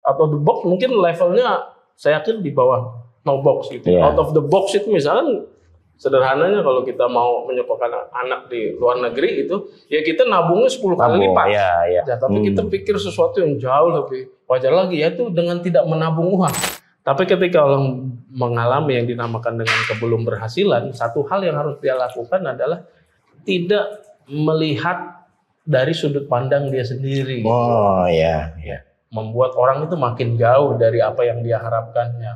out of the box mungkin levelnya saya yakin di bawah no box gitu. Yeah. Out of the box itu misalkan sederhananya kalau kita mau menyekolahkan anak di luar negeri itu ya kita nabungnya 10 kali lipat. Yeah. Ya, tapi kita pikir sesuatu yang jauh lebih wajar lagi yaitu dengan tidak menabung uang. Tapi ketika orang mengalami yang dinamakan dengan kebelumberhasilan, satu hal yang harus dia lakukan adalah tidak melihat dari sudut pandang dia sendiri. Oh ya. Membuat orang itu makin jauh dari apa yang dia harapkannya.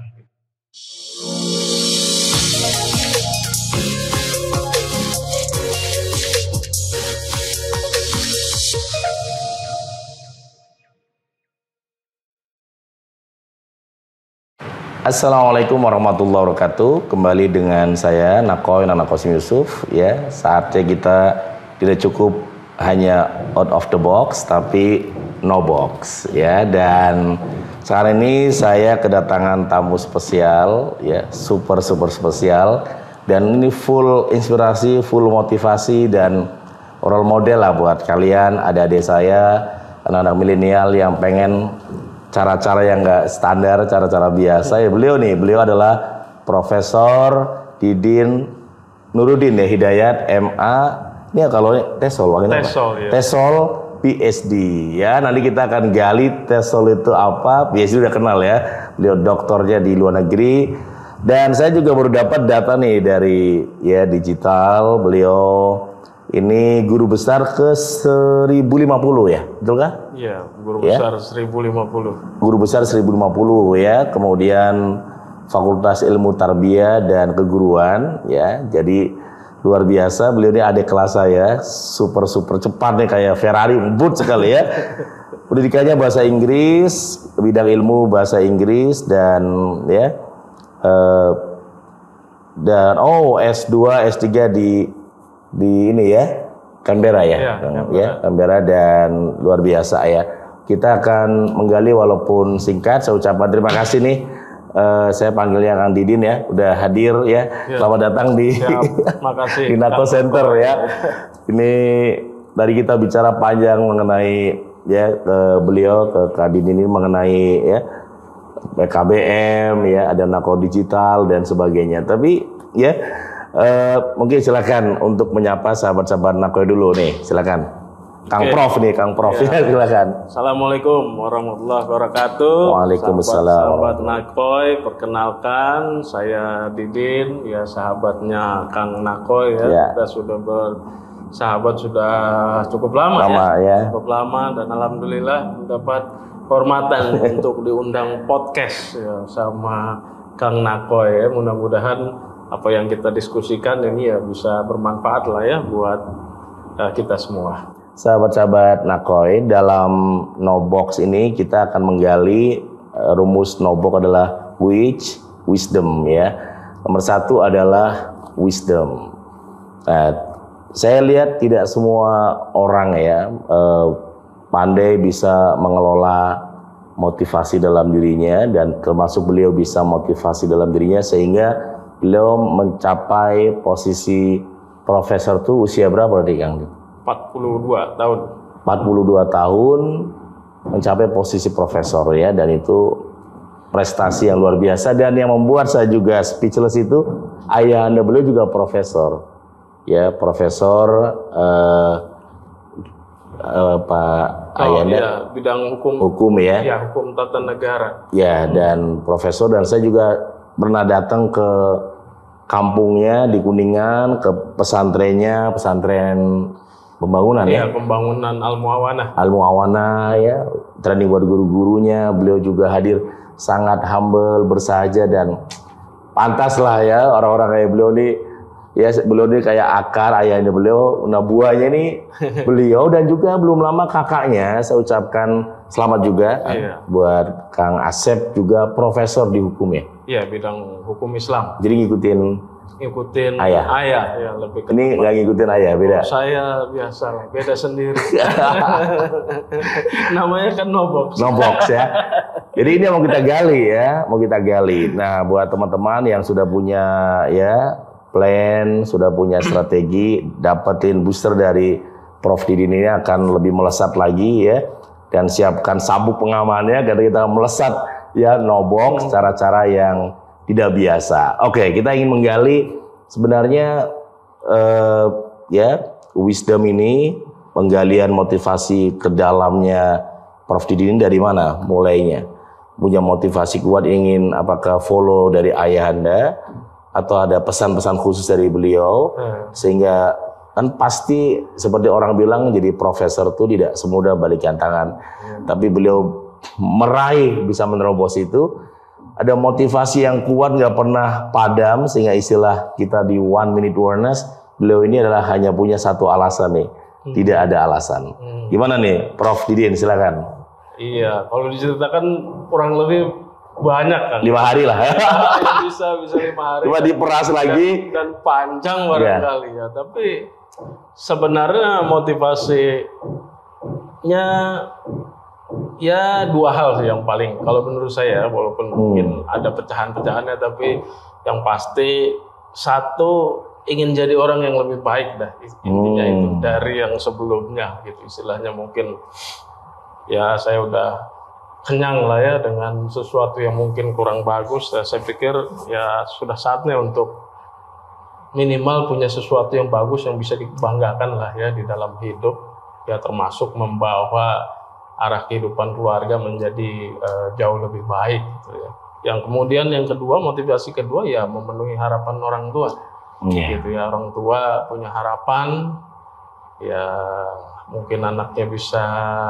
Assalamualaikum warahmatullahi wabarakatuh. Kembali dengan saya Nakoy Nana Qasim Yusuf. Ya, saatnya kita tidak cukup hanya out of the box, tapi no box. Ya, dan sekarang ini saya kedatangan tamu spesial, ya, super spesial. Dan ini full inspirasi, full motivasi dan role model lah buat kalian, adik-adik saya, anak-anak milenial yang pengen cara-cara yang nggak standar, cara-cara biasa. Ya, beliau adalah Profesor Didin Nuruddin ya, Hidayat MA. Ini kalau TESOL, TESOL PhD ya. Nanti kita akan gali TESOL itu apa. PhD udah kenal ya. Beliau doktornya di luar negeri. Dan saya juga baru dapat data nih dari ya digital. Beliau ini guru besar ke 1050 ya, betul kah? Iya, guru besar 1050. Guru besar 1050 ya, kemudian Fakultas Ilmu Tarbiyah dan Keguruan ya. Jadi luar biasa, beliau ini adik kelas saya, super cepat nih kayak Ferrari, ngebut sekali ya. Pendidikannya bahasa Inggris, bidang ilmu bahasa Inggris dan ya S2, S3 di ini ya, Canberra ya, Canberra dan luar biasa ya. Kita akan menggali walaupun singkat. Saya ucapkan terima kasih nih. Saya panggilnya Kang Didin ya, udah hadir ya. Selamat datang di di Nako Center ya. Ini tadi kita bicara panjang mengenai ya ke beliau, ke Kang Didin ini mengenai ya PKBM ya, ada Nako Digital dan sebagainya. Tapi ya mungkin silakan untuk menyapa sahabat-sahabat Nakoy dulu nih, silakan. Kang Prof nih, Kang Prof ya, silakan. Assalamualaikum warahmatullahi wabarakatuh. Waalaikumsalam. Sahabat Nakoy, perkenalkan saya Didin, ya sahabatnya Kang Nakoy ya. Kita sudah bersahabat sudah cukup lama ya. Cukup lama dan alhamdulillah mendapat hormatan untuk diundang podcast ya sama Kang Nakoy ya. Mudah-mudahan apa yang kita diskusikan ini ya bisa bermanfaat lah ya buat kita semua. Sahabat-sahabat Nakoy, dalam No Box ini kita akan menggali rumus No Box adalah wisdom ya. Nomor satu adalah wisdom. Nah, saya lihat tidak semua orang ya pandai bisa mengelola motivasi dalam dirinya, dan termasuk beliau bisa motivasi dalam dirinya sehingga beliau mencapai posisi profesor tuh usia berapa tadi Kang? 42 tahun. 42 tahun mencapai posisi profesor ya, dan itu prestasi yang luar biasa. Dan yang membuat saya juga speechless itu ayah anda beliau juga profesor ya, profesor Pak Ayanda bidang hukum ya. Ya, hukum tata negara. Ya, dan profesor, dan saya juga pernah datang ke kampungnya di Kuningan, ke pesantren pembangunan ya. Pembangunan Al-Muawanah ya, training buat guru-gurunya. Beliau juga hadir, sangat humble, bersahaja, dan pantas lah ya orang-orang kayak beliau nih. Ya, beliau ini kayak akar ayahnya beliau, nah buahnya ini beliau, dan juga belum lama kakaknya. Saya ucapkan selamat juga buat Kang Asep, juga profesor di hukum ya. Iya, bidang hukum Islam. Jadi ngikutin ayah ya, lebih ke ini nggak ngikutin ayah, beda. Saya biasa lah, beda sendiri. Namanya kan no box ya. Jadi ini yang mau kita gali. Nah, buat teman-teman yang sudah punya ya plan, sudah punya strategi, dapetin booster dari Prof Didin ini akan lebih melesat lagi ya. dan siapkan sabuk pengamannya karena kita melesat ya no box, cara-cara yang tidak biasa. Oke, kita ingin menggali sebenarnya ya wisdom ini, penggalian motivasi ke dalamnya Prof. Didi ini dari mana mulainya? Punya motivasi kuat ingin apakah follow dari ayahanda atau ada pesan-pesan khusus dari beliau sehingga kan pasti seperti orang bilang jadi profesor itu tidak semudah balikan tangan, tapi beliau meraih bisa menerobos itu. Ada motivasi yang kuat, nggak pernah padam, sehingga istilah kita di 1 minute awareness, beliau ini adalah hanya punya satu alasan nih, tidak ada alasan. Gimana nih, Prof. Didin, silakan. Iya, kalau diceritakan kurang lebih banyak kan. 5 hari lah. Ya, bisa 5 hari. Coba diperas lagi. Dan panjang barangkali ya. Tapi sebenarnya motivasinya ya 2 hal sih yang paling, kalau menurut saya, walaupun mungkin ada pecahan-pecahannya, tapi yang pasti satu, ingin jadi orang yang lebih baik dah intinya itu dari yang sebelumnya gitu, istilahnya mungkin ya saya udah kenyang lah ya dengan sesuatu yang mungkin kurang bagus. Saya pikir ya sudah saatnya untuk minimal punya sesuatu yang bagus yang bisa dibanggakan lah ya di dalam hidup ya, termasuk membawa arah kehidupan keluarga menjadi jauh lebih baik gitu ya. Yang kemudian yang kedua, motivasi kedua ya memenuhi harapan orang tua. Gitu ya, orang tua punya harapan ya mungkin anaknya bisa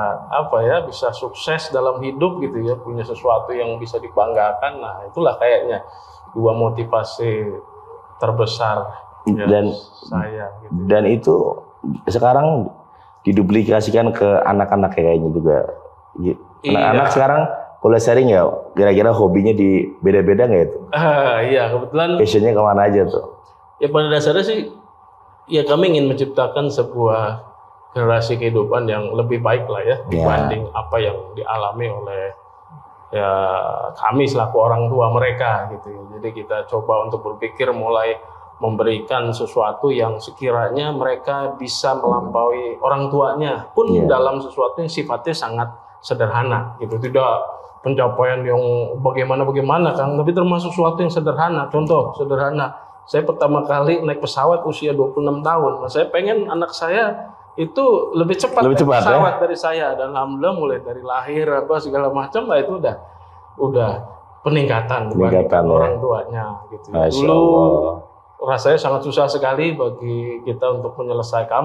bisa sukses dalam hidup gitu ya, punya sesuatu yang bisa dibanggakan. Nah, itulah kayaknya 2 motivasi terbesar ya, dan saya gitu. Dan itu sekarang diduplikasikan ke anak-anak kayaknya juga. Anak-anak sekarang boleh sharing ya, kira-kira hobinya di beda-beda nggak itu? Iya, kebetulan. Passionnya kemana aja tuh? Ya pada dasarnya sih, ya kami ingin menciptakan sebuah generasi kehidupan yang lebih baik lah ya, dibanding apa yang dialami oleh ya kami selaku orang tua mereka gitu ya. Jadi kita coba untuk berpikir mulai memberikan sesuatu yang sekiranya mereka bisa melampaui orang tuanya pun dalam sesuatu yang sifatnya sangat sederhana gitu, tidak pencapaian yang bagaimana kan, tapi termasuk sesuatu yang sederhana. Contoh sederhana, saya pertama kali naik pesawat usia 26 tahun. Nah, saya pengen anak saya itu lebih cepat pesawat dari saya, dan alhamdulillah mulai dari lahir segala macam lah itu udah peningkatan orang tuanya gitu. Dulu rasanya sangat susah sekali bagi kita untuk menyelesaikan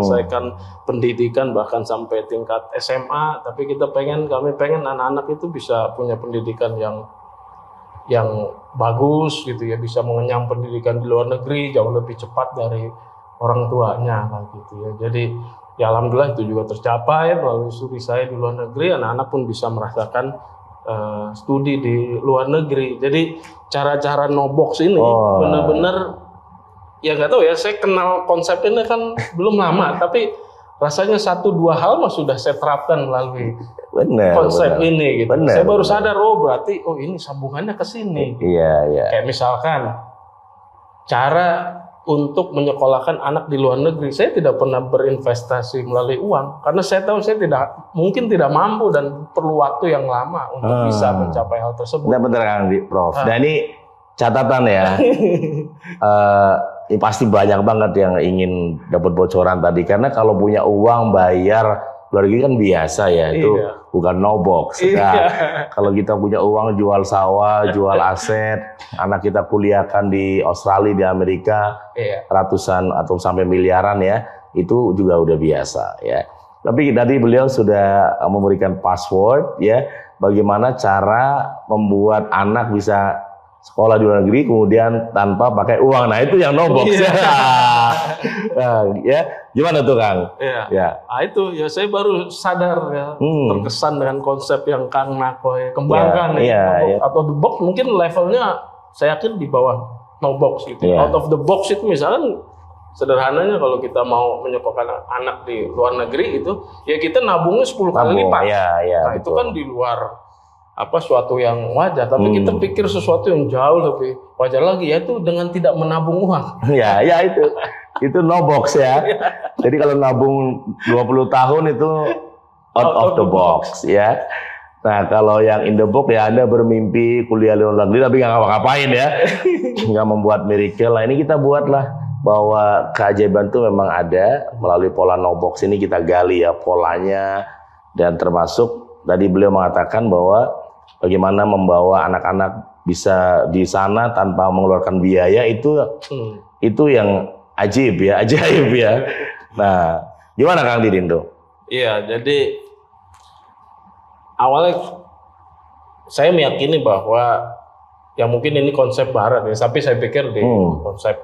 pendidikan bahkan sampai tingkat SMA, tapi kami pengen anak-anak itu bisa punya pendidikan yang bagus gitu ya, bisa mengenyam pendidikan di luar negeri jauh lebih cepat dari orang tuanya kan gitu ya. Jadi ya alhamdulillah itu juga tercapai melalui studi saya di luar negeri, anak-anak pun bisa merasakan studi di luar negeri. Jadi cara-cara no box ini benar-benar ya nggak tahu ya, saya kenal konsep ini kan belum lama, tapi rasanya 1-2 hal mah sudah saya terapkan melalui konsep ini gitu. Saya baru sadar berarti ini sambungannya ke sini. Iya. Kayak misalkan cara untuk menyekolahkan anak di luar negeri, saya tidak pernah berinvestasi melalui uang karena saya tahu saya mungkin tidak mampu dan perlu waktu yang lama untuk bisa mencapai hal tersebut. Benar Kang Prof. Dan ini catatan ya. Ini pasti banyak banget yang ingin dapat bocoran tadi, karena kalau punya uang bayar luar negeri kan biasa ya, itu bukan no box. Nah, kalau kita punya uang jual sawah, jual aset, anak kita kuliahkan di Australia, di Amerika, ratusan atau sampai miliaran ya, itu juga udah biasa ya. Tapi tadi beliau sudah memberikan password ya, bagaimana cara membuat anak bisa sekolah di luar negeri kemudian tanpa pakai uang. Nah itu yang no box ya. Gimana tuh Kang? Nah itu ya saya baru sadar ya, terkesan dengan konsep yang Kang Nakoy kembangkan atau the box, mungkin levelnya saya yakin di bawah no box gitu. Out of the box itu misalkan sederhananya kalau kita mau menyekolahkan anak di luar negeri itu ya kita nabungnya 10 kali lipat. Nah itu kan di luar suatu yang wajar, tapi kita pikir sesuatu yang jauh lebih wajar lagi, yaitu dengan tidak menabung uang. Ya itu no box ya. Jadi kalau nabung 20 tahun itu out of the box ya. Nah kalau yang in the box ya Anda bermimpi kuliah luar negeri tapi nggak ngapa-ngapain ya, nggak membuat miracle. Nah ini kita buatlah bahwa keajaiban itu memang ada melalui pola no box ini kita gali ya polanya, dan termasuk tadi beliau mengatakan bahwa bagaimana membawa anak-anak bisa di sana tanpa mengeluarkan biaya itu yang ajaib ya. Nah gimana Kang Didin tuh? Iya, jadi awalnya saya meyakini bahwa ya mungkin ini konsep barat ya, tapi saya pikir di konsep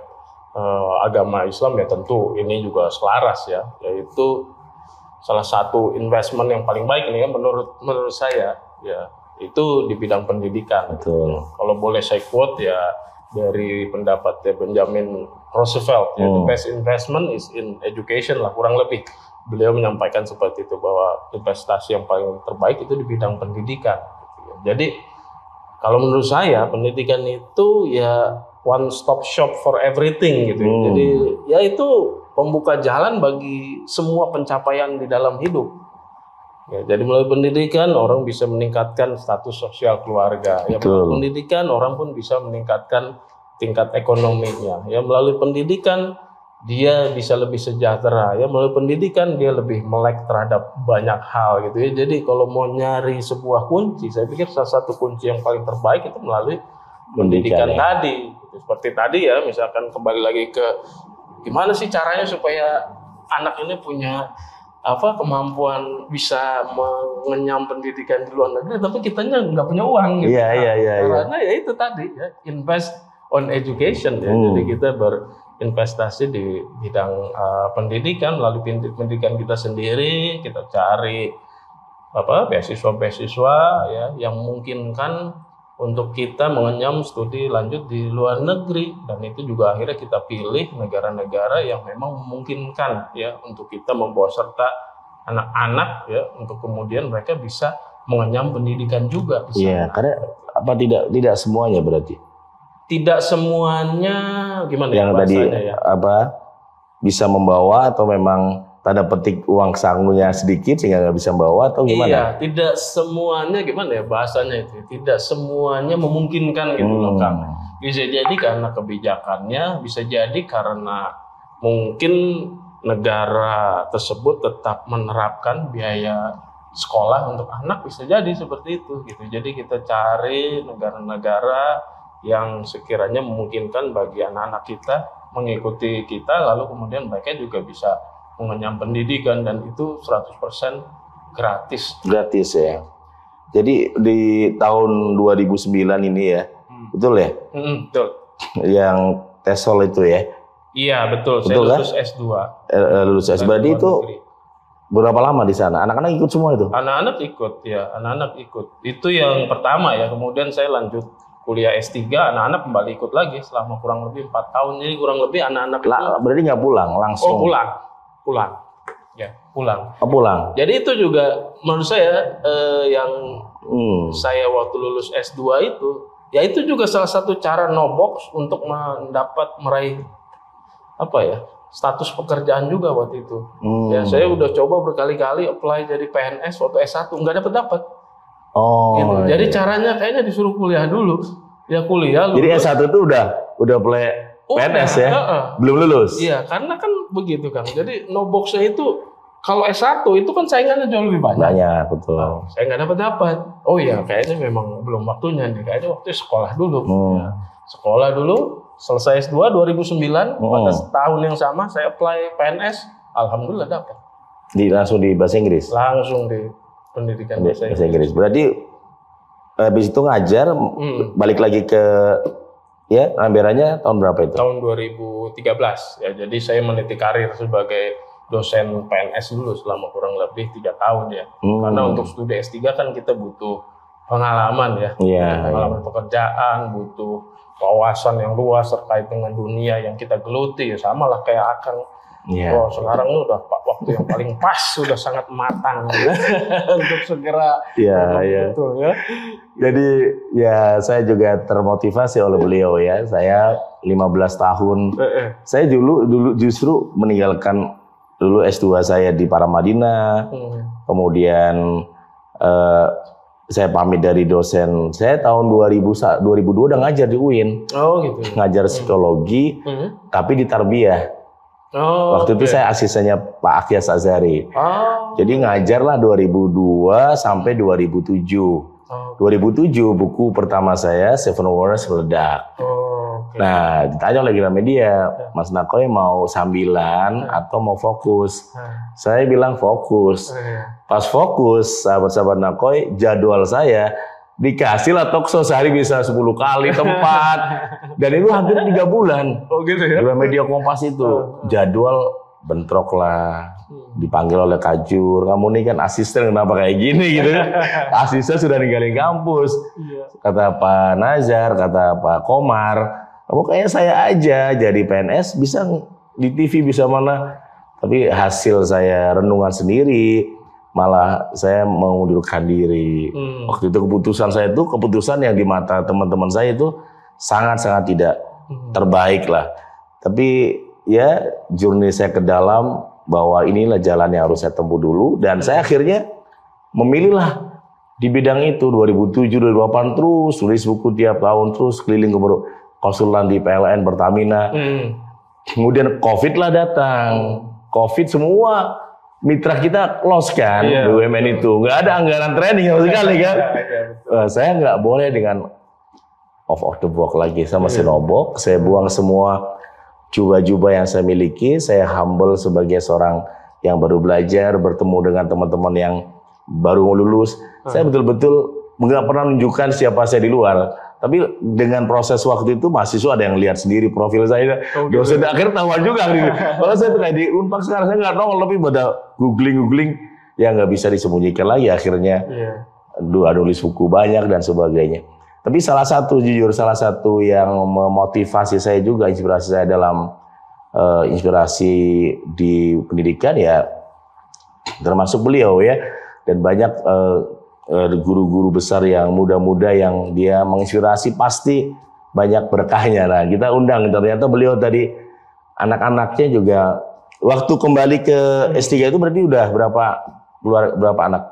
agama Islam ya tentu ini juga selaras ya, yaitu salah satu investment yang paling baik ini kan menurut saya ya itu di bidang pendidikan. Betul. Kalau boleh saya quote ya dari pendapat Benjamin Roosevelt, ya, the best investment is in education lah kurang lebih. Beliau menyampaikan seperti itu bahwa investasi yang paling terbaik itu di bidang pendidikan. Jadi kalau menurut saya pendidikan itu ya one stop shop for everything gitu. Jadi ya itu pembuka jalan bagi semua pencapaian di dalam hidup. Ya, jadi melalui pendidikan orang bisa meningkatkan status sosial keluarga. Ya, melalui pendidikan orang pun bisa meningkatkan tingkat ekonominya. Ya, melalui pendidikan dia bisa lebih sejahtera. Ya, melalui pendidikan dia lebih melek terhadap banyak hal gitu ya. Jadi kalau mau nyari sebuah kunci, saya pikir salah satu kunci yang paling terbaik itu melalui pendidikan tadi. Seperti tadi ya, misalkan kembali lagi ke gimana sih caranya supaya anak ini punya kemampuan bisa mengenyam pendidikan di luar negeri, tapi kitanya nggak punya uang gitu. Karena ya itu tadi ya, invest on education ya. Jadi kita berinvestasi di bidang pendidikan melalui pendidikan kita sendiri, kita cari beasiswa-beasiswa ya yang memungkinkan untuk kita mengenyam studi lanjut di luar negeri, dan itu juga akhirnya kita pilih negara-negara yang memang memungkinkan ya untuk kita membawa serta anak-anak ya untuk kemudian mereka bisa mengenyam pendidikan juga. Iya, karena tidak semuanya berarti. Tidak semuanya gimana yang tadi ya? Bisa membawa atau memang tanda petik uang sangunya sedikit sehingga nggak bisa membawa atau gimana? Iya, tidak semuanya gimana ya bahasanya itu. Tidak semuanya memungkinkan gitu loh Kang. Bisa jadi karena kebijakannya, bisa jadi karena mungkin negara tersebut tetap menerapkan biaya sekolah untuk anak, bisa jadi seperti itu gitu. Jadi kita cari negara-negara yang sekiranya memungkinkan bagi anak-anak kita mengikuti kita, lalu kemudian mereka juga bisa mengenyam pendidikan, dan itu 100% gratis. Gratis ya. Jadi di tahun 2009 ini ya, betul ya? Betul. Yang TESOL itu ya? Iya betul. Saya lulus S2. Lulus S2. Berarti itu berapa lama di sana? Anak-anak ikut semua itu? Anak-anak ikut ya, anak-anak ikut. Itu yang pertama ya. Kemudian saya lanjut kuliah S3, anak-anak kembali ikut lagi selama kurang lebih 4 tahun. Jadi kurang lebih anak-anak itu berarti nggak pulang langsung? Oh pulang. Ya, pulang. Oh, pulang. Jadi itu juga menurut saya yang saya waktu lulus S2 itu, ya itu juga salah satu cara no box untuk meraih status pekerjaan juga waktu itu. Ya, saya udah coba berkali-kali apply jadi PNS waktu S1, nggak dapat. Oh. Gitu. Jadi caranya kayaknya disuruh kuliah dulu. Ya kuliah. Jadi S1 itu udah play PNS ya? Belum lulus? Iya, karena kan begitu Kang. Jadi no box-nya itu kalau S1 itu kan saingannya jauh lebih banyak. Banyak, betul. Saya nggak dapat. Oh iya, kayaknya memang belum waktunya nih. Kayaknya waktu sekolah dulu. Ya, sekolah dulu, selesai S2 2009, pada tahun yang sama saya apply PNS, alhamdulillah dapat. Langsung di bahasa Inggris? Langsung di pendidikan bahasa Inggris. Berarti habis itu ngajar, balik lagi ke Amberannya tahun berapa itu? Tahun 2013 ya. Jadi saya meniti karir sebagai dosen PNS dulu selama kurang lebih 3 tahun ya. Karena untuk studi S3 kan kita butuh pengalaman ya. Pengalaman pekerjaan, butuh wawasan yang luas terkait dengan dunia yang kita geluti ya, sama lah kayak Akang. Oh, sekarang ini udah waktu yang paling pas, sudah sangat matang ya, untuk segera betul ya. Jadi ya saya juga termotivasi oleh beliau ya. Saya 15 tahun. Saya dulu justru meninggalkan dulu S2 saya di Paramadina. Kemudian saya pamit dari dosen. Saya tahun 2002 udah ngajar di UIN. Oh gitu. Ngajar psikologi, tapi di tarbiyah. Oh, waktu itu saya asistennya Pak Akyas Azhari. Jadi ngajar lah 2002 sampai 2007. 2007 buku pertama saya Seven Wonders meledak. Nah, ditanya oleh Gramedia, Mas Nakoy mau sambilan atau mau fokus? Saya bilang fokus. Pas fokus, sahabat-sahabat Nakoy, jadwal saya dikasih lah talkshow sehari bisa 10 kali tempat. Dan itu hampir 3 bulan. Oh gitu ya? Gramedia Kompas itu. Jadwal bentrok lah. Dipanggil oleh Kajur, kamu nih kan asisten kenapa kayak gini gitu. Asisten sudah ninggalin kampus. Kata Pak Nazar, kata Pak Komar, kamu kayaknya saya aja jadi PNS, bisa di TV bisa mana. Tapi hasil saya renungan sendiri, malah saya mengundurkan diri. Waktu itu keputusan saya itu keputusan yang di mata teman-teman saya itu sangat-sangat tidak terbaik lah. Tapi ya journey saya ke dalam bahwa inilah jalan yang harus saya tempuh dulu. Dan saya akhirnya memilihlah di bidang itu 2007, 2008 terus tulis buku tiap tahun, terus keliling konsulan di PLN, Pertamina. Kemudian COVID lah datang. COVID semua mitra kita lost kan, BUMN itu. Nggak ada anggaran training sama sekali kan. Saya nggak boleh dengan off the box lagi sama Sinobok. Saya buang semua jubah-jubah yang saya miliki. Saya humble sebagai seorang yang baru belajar, bertemu dengan teman-teman yang baru lulus. Saya betul-betul nggak pernah menunjukkan siapa saya di luar. Tapi dengan proses waktu itu mahasiswa ada yang lihat sendiri profil saya. Dosen akhir tahuan juga. Kalau saya tuh kayak di Unpad sekarang saya nggak nongol, tapi pada googling ya nggak bisa disembunyikan lagi akhirnya. Nulis buku banyak dan sebagainya. Tapi salah satu yang memotivasi saya juga, inspirasi saya dalam inspirasi di pendidikan ya termasuk beliau ya, dan banyak guru-guru besar yang muda-muda yang dia menginspirasi, pasti banyak berkahnya. Nah, kita undang, ternyata beliau tadi anak-anaknya juga waktu kembali ke S3 itu berarti udah berapa anak?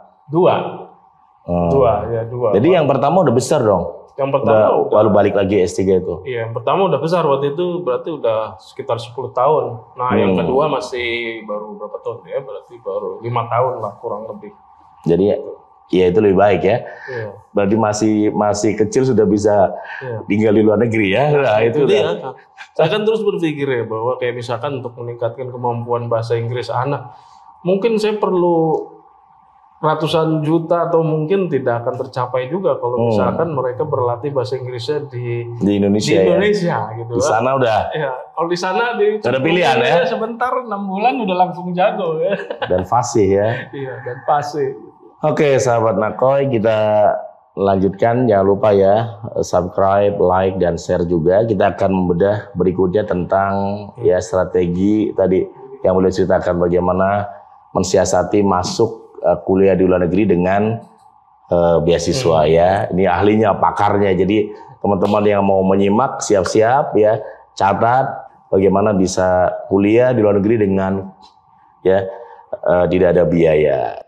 2. Jadi yang pertama udah besar dong. Yang pertama lalu balik lagi S3 itu. Iya, yang pertama udah besar waktu itu, berarti udah sekitar 10 tahun. Nah, yang kedua masih baru berapa tahun ya? Berarti baru 5 tahun lah kurang lebih. Jadi ya itu lebih baik ya. Berarti masih kecil sudah bisa tinggal di luar negeri ya. Nah, itu dia. Saya kan terus berpikir ya bahwa kayak misalkan untuk meningkatkan kemampuan bahasa Inggris anak, mungkin saya perlu ratusan juta atau mungkin tidak akan tercapai juga kalau misalkan mereka berlatih bahasa Inggrisnya di Indonesia ya. Gitu. Di sana udah. Ya, kalau di sana ada pilihan ya. Sebentar 6 bulan udah langsung jago ya. Dan fasih ya. Iya, dan fasih. Oke, sahabat Nakoy, kita lanjutkan. Jangan lupa ya subscribe, like dan share juga. Kita akan membedah berikutnya tentang ya strategi tadi yang boleh ceritakan bagaimana mensiasati masuk kuliah di luar negeri dengan beasiswa ya. Ini ahlinya, pakarnya. Jadi teman-teman yang mau menyimak siap-siap ya, catat bagaimana bisa kuliah di luar negeri dengan ya tidak ada biaya.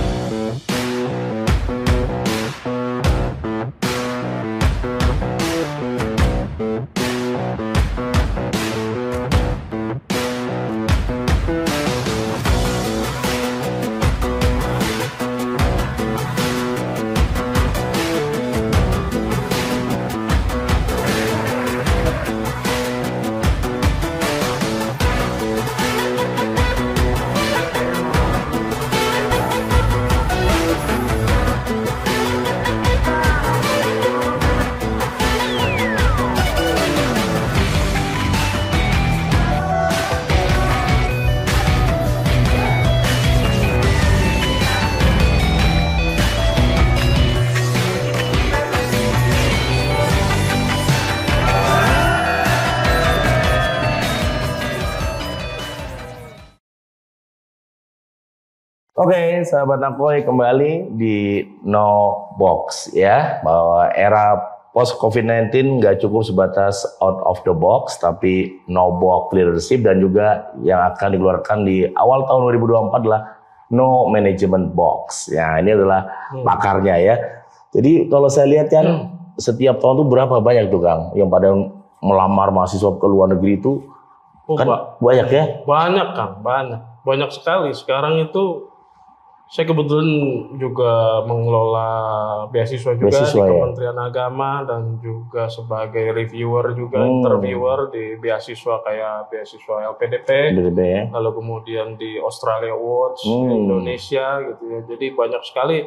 Oke, sahabat Nakoy, kembali di No Box ya, bahwa era post COVID-19 nggak cukup sebatas out of the box, tapi no box leadership, dan juga yang akan dikeluarkan di awal tahun 2024 adalah no management box. Ya, ini adalah pakarnya ya. Jadi kalau saya lihat kan setiap tahun tuh berapa banyak tuh Kang yang pada melamar mahasiswa ke luar negeri itu kan banyak ya? Banyak Kang, banyak sekali. Sekarang itu saya kebetulan juga mengelola beasiswa juga di Kementerian Agama dan juga sebagai reviewer juga, interviewer di beasiswa kayak beasiswa LPDP, lalu kemudian di Australia Awards di Indonesia gitu ya. Jadi banyak sekali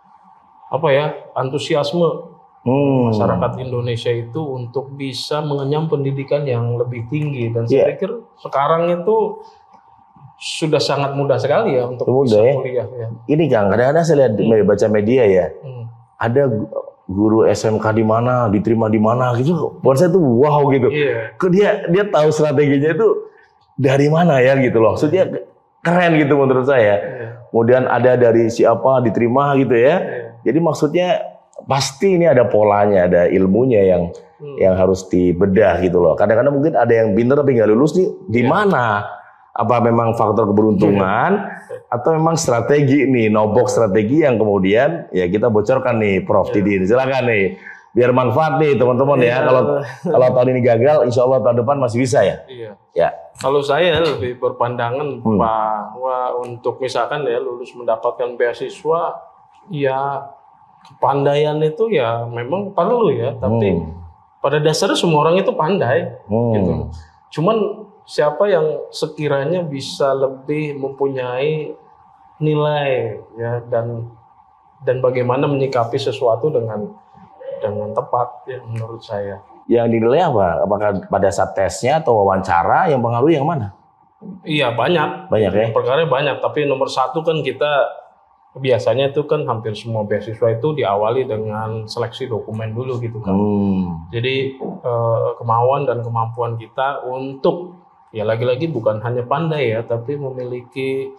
antusiasme masyarakat Indonesia itu untuk bisa mengenyam pendidikan yang lebih tinggi dan saya pikir sekarang itu sudah sangat mudah sekali ya untuk bisa kuliah ya. Ini Kang, kadang-kadang saya lihat baca media ya, ada guru SMK di mana, diterima di mana gitu. Buat saya tuh wow gitu. Dia tahu strateginya itu dari mana ya gitu loh. Maksudnya keren gitu menurut saya. Kemudian ada dari siapa diterima gitu ya. Jadi maksudnya pasti ini ada polanya, ada ilmunya yang harus dibedah gitu loh. Kadang-kadang mungkin ada yang pintar tapi nggak lulus di mana? Apa memang faktor keberuntungan atau memang strategi nih, no-box strategi yang kemudian ya kita bocorkan nih Prof Tidin. Silakan nih, biar manfaat nih teman-teman ya. Kalau tahun ini gagal, insya Allah tahun depan masih bisa ya. Ya. Kalau saya lebih berpandangan bahwa untuk misalkan ya lulus mendapatkan beasiswa, ya kepandaian itu ya memang perlu ya. Tapi pada dasarnya semua orang itu pandai, gitu. Cuman siapa yang sekiranya bisa lebih mempunyai nilai ya dan bagaimana menyikapi sesuatu dengan tepat ya menurut saya. Yang dinilai apa? Apakah pada saat tesnya atau wawancara yang pengaruh yang mana? Iya banyak ya. Perkara banyak, tapi nomor satu kan kita biasanya itu kan hampir semua beasiswa itu diawali dengan seleksi dokumen dulu gitu kan. Jadi kemauan dan kemampuan kita untuk ya lagi-lagi bukan hanya pandai ya, tapi memiliki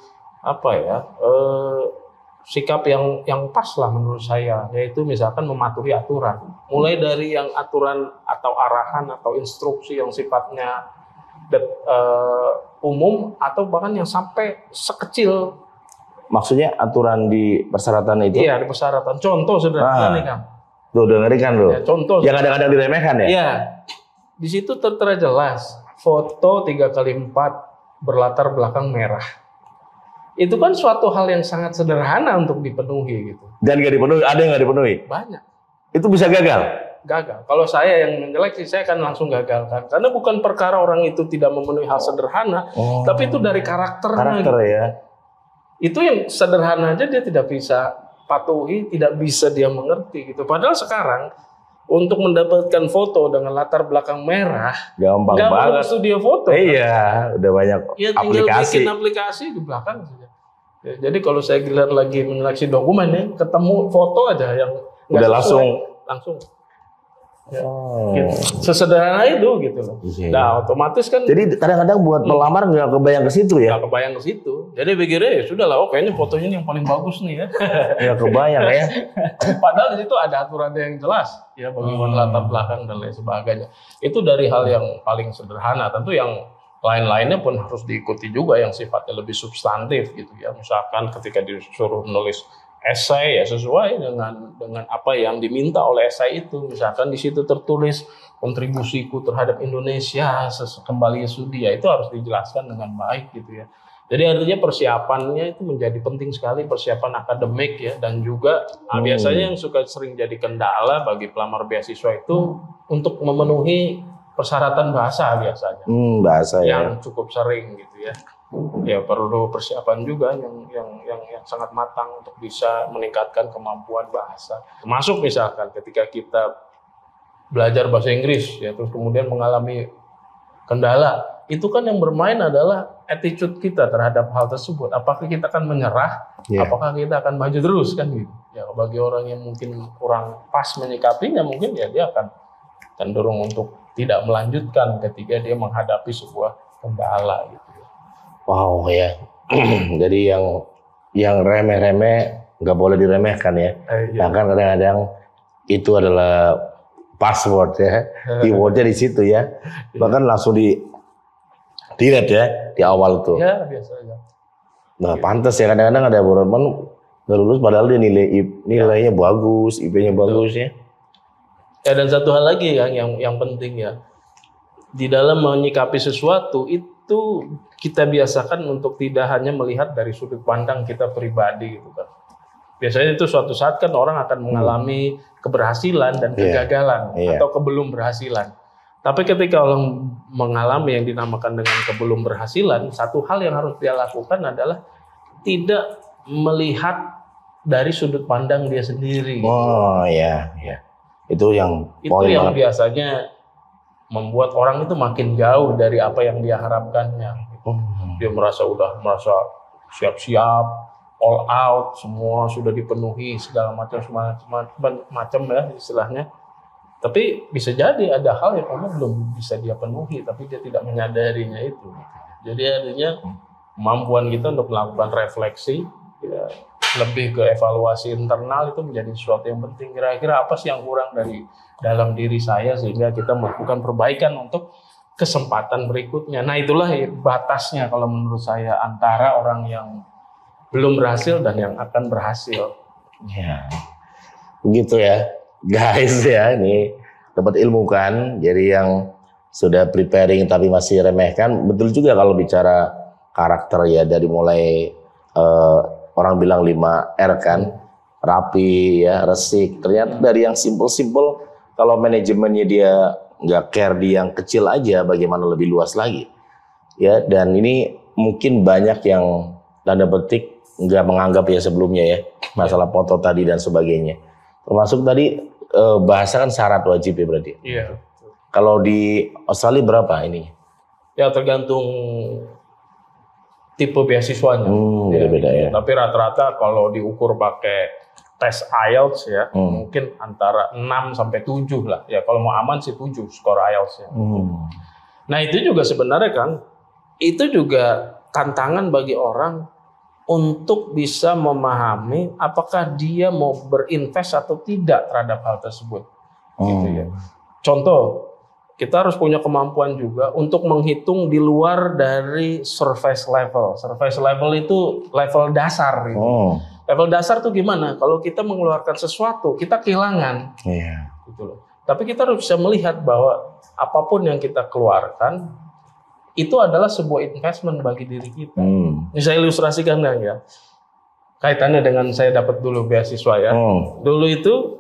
sikap yang pas lah menurut saya, yaitu misalkan mematuhi aturan. Mulai dari yang aturan atau arahan atau instruksi yang sifatnya umum atau bahkan yang sampai sekecil. Maksudnya aturan di persyaratan itu? Iya, di persyaratan. Contoh sederhana nih Kang. Tuh dengerin kan lo. Ya, contoh. Yang kadang-kadang diremehkan ya? Iya. Di situ tertera jelas. Foto 3x4 berlatar belakang merah. Itu kan suatu hal yang sangat sederhana untuk dipenuhi gitu. Dan nggak dipenuhi, ada yang nggak dipenuhi? Banyak. Itu bisa gagal? Gagal. Kalau saya yang menyeleksi, saya akan langsung gagalkan. Karena bukan perkara orang itu tidak memenuhi hal sederhana, tapi itu dari karakternya. Karakter gitu. Ya. Itu yang sederhana aja dia tidak bisa patuhi, tidak bisa dia mengerti gitu. Padahal sekarang untuk mendapatkan foto dengan latar belakang merah, gampang banget. Studio foto. Iya, udah banyak ya, tinggal bikin aplikasi di belakang saja. Ya, jadi kalau saya giliran lagi menyeleksi dokumen ya, ketemu foto aja yang udah langsung. Ya, gitu. Sesederhana itu gitu loh. Nah otomatis kan. Jadi kadang-kadang buat pelamar nggak kebayang ke situ ya? Nggak kebayang ke situ. Jadi pikirnya ya sudah lah, kayaknya fotonya ini yang paling bagus nih ya. Ya kebayang ya. Padahal di situ ada aturan yang jelas ya bagaimana latar belakang dan lain sebagainya. Itu dari hal yang paling sederhana. Tentu yang lain-lainnya pun harus diikuti juga yang sifatnya lebih substantif gitu ya. Misalkan ketika disuruh menulis esai ya sesuai dengan apa yang diminta oleh esai itu. Misalkan di situ tertulis kontribusiku terhadap Indonesia kembali studi ya, itu harus dijelaskan dengan baik gitu ya. Jadi artinya persiapannya itu menjadi penting sekali, persiapan akademik ya, dan juga biasanya yang sering jadi kendala bagi pelamar beasiswa itu untuk memenuhi persyaratan bahasa biasanya. Bahasa yang cukup sering gitu ya. Ya perlu persiapan juga yang sangat matang untuk bisa meningkatkan kemampuan bahasa. Termasuk misalkan ketika kita belajar bahasa Inggris ya terus kemudian mengalami kendala, itu kan yang bermain adalah attitude kita terhadap hal tersebut. Apakah kita akan menyerah? Apakah kita akan maju terus kan gitu. Ya bagi orang yang mungkin kurang pas menyikapinya mungkin ya dia akan cenderung untuk tidak melanjutkan ketika dia menghadapi sebuah kendala gitu. Wow ya, jadi yang remeh-remeh nggak boleh diremehkan ya. Bahkan kadang-kadang itu adalah password ya, keywordnya di situ ya. Bahkan langsung di delete ya di awal tuh. Ya biasa aja. Nah, pantas ya kadang-kadang ada beberapa teman udah lulus padahal dia nilainya bagus, IP-nya bagus ya. Ya, dan satu hal lagi yang penting ya, di dalam menyikapi sesuatu itu kita biasakan untuk tidak hanya melihat dari sudut pandang kita pribadi gitu kan. Biasanya itu suatu saat kan orang akan mengalami keberhasilan dan kegagalan atau kebelum berhasilan. Tapi ketika orang mengalami yang dinamakan dengan kebelum berhasilan, satu hal yang harus dia lakukan adalah tidak melihat dari sudut pandang dia sendiri. Oh iya. Itu yang biasanya membuat orang itu makin jauh dari apa yang dia harapkannya. Dia merasa siap-siap, all out, semua sudah dipenuhi, segala macam ya istilahnya. Tapi bisa jadi ada hal yang memang belum bisa dia penuhi, tapi dia tidak menyadarinya itu. Jadi artinya kemampuan kita untuk melakukan refleksi, ya, lebih ke evaluasi internal itu menjadi sesuatu yang penting. Kira-kira apa sih yang kurang dari dalam diri saya sehingga kita melakukan perbaikan untuk kesempatan berikutnya. Nah itulah batasnya kalau menurut saya antara orang yang belum berhasil dan yang akan berhasil. Ya, begitu ya. Guys ya, ini dapat ilmu kan. Jadi yang sudah preparing tapi masih remehkan, betul juga kalau bicara karakter ya, dari mulai orang bilang 5R kan, rapi ya, resik. Ternyata dari yang simple-simple, kalau manajemennya dia nggak care di yang kecil aja, bagaimana lebih luas lagi ya. Dan ini mungkin banyak yang tanda petik nggak menganggap ya sebelumnya ya, masalah foto tadi dan sebagainya. Termasuk tadi bahasa kan syarat wajib ya berarti. Iya. Kalau di Australia berapa ini? Ya tergantung tipe beasiswanya. Beda-beda ya. Tapi rata-rata kalau diukur pakai tes IELTS ya, mungkin antara 6 sampai 7 lah. Ya kalau mau aman sih 7 skor IELTS-nya. Nah itu juga sebenarnya kan, itu juga tantangan bagi orang untuk bisa memahami apakah dia mau berinvest atau tidak terhadap hal tersebut. Gitu ya. Contoh, kita harus punya kemampuan juga untuk menghitung di luar dari surface level. Surface level itu level dasar. Gitu. Level dasar tuh gimana? Kalau kita mengeluarkan sesuatu, kita kehilangan. Gitu loh. Tapi kita harus bisa melihat bahwa apapun yang kita keluarkan, itu adalah sebuah investment bagi diri kita. Ini saya ilustrasikan ya. Kaitannya dengan saya dapat dulu beasiswa ya. Dulu itu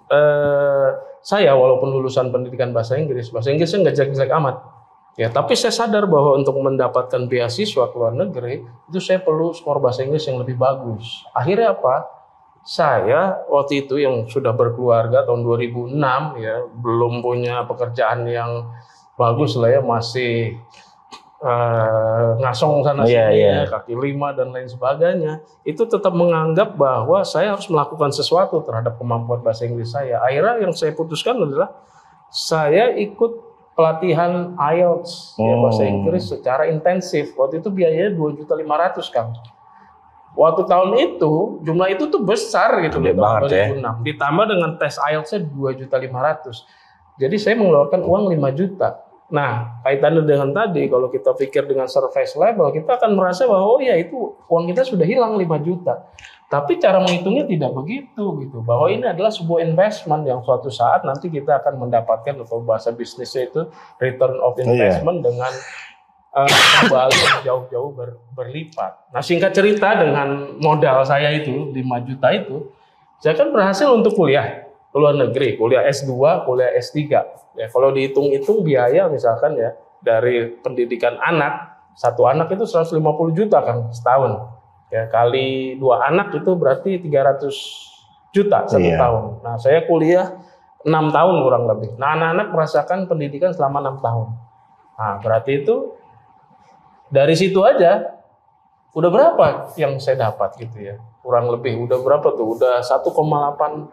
saya walaupun lulusan pendidikan bahasa Inggrisnya nggak jelek-jelek amat. Ya, tapi saya sadar bahwa untuk mendapatkan beasiswa ke luar negeri itu saya perlu skor bahasa Inggris yang lebih bagus. Akhirnya apa? Saya waktu itu yang sudah berkeluarga tahun 2006 ya, belum punya pekerjaan yang bagus lah ya, masih ngasong sana sini, kaki lima dan lain sebagainya, itu tetap menganggap bahwa saya harus melakukan sesuatu terhadap kemampuan bahasa Inggris saya. Akhirnya yang saya putuskan adalah saya ikut pelatihan IELTS ya, bahasa Inggris secara intensif. Waktu itu biayanya 2.500.000 Kang. Waktu tahun itu jumlah itu tuh besar gitu loh, tahun 2006. Ya. Ditambah dengan tes IELTS-nya 2.500.000. Jadi saya mengeluarkan uang 5 juta. Nah, kaitannya dengan tadi, kalau kita pikir dengan surface level, kita akan merasa bahwa oh ya itu uang kita sudah hilang 5 juta. Tapi cara menghitungnya tidak begitu gitu. Bahwa ini adalah sebuah investment yang suatu saat nanti kita akan mendapatkan, atau bahasa bisnisnya itu return of investment dengan kembali jauh-jauh berlipat. Nah, singkat cerita, dengan modal saya itu 5 juta itu, saya kan berhasil untuk kuliah ke luar negeri, kuliah S2, kuliah S3. Ya, kalau dihitung-hitung biaya misalkan ya, dari pendidikan anak, satu anak itu 150 juta kan setahun. Ya, kali 2 anak itu berarti 300 juta satu tahun. Nah, saya kuliah 6 tahun kurang lebih. Nah, anak-anak merasakan pendidikan selama 6 tahun. Nah, berarti itu dari situ aja udah berapa yang saya dapat gitu ya. Kurang lebih udah berapa tuh? Udah 1,8